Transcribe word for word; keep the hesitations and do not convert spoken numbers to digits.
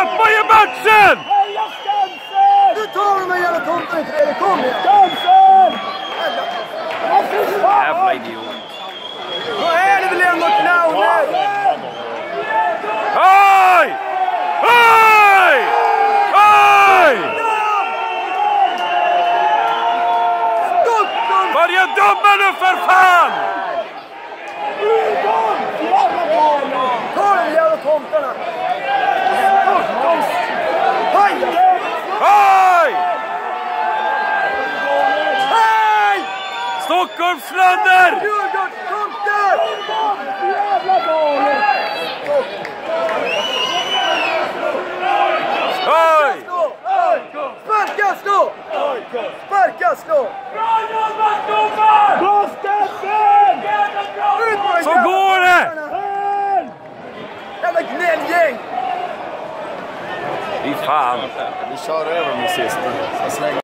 Kämpa i matchen! Heja Skansen! Nu tar de en jävla tomten i tredje, kom igen! Skansen! Jävla idiot. Då är det väl ändå clowner! Hej! Hej! Hej! Börja döma nu för fan! Ta de jävla tomtarna! Hej! Hej! Hej! Stockholmslander! Djurgårdstomtar! Jävla galet! Hej! Sparka slå! Sparka slå! Bra jobbat domaren! Bra Skansen! Ut på den Så jävla går det! tomtarna! Jävla gnällgäng! Fy fan. Vi kör över med sista.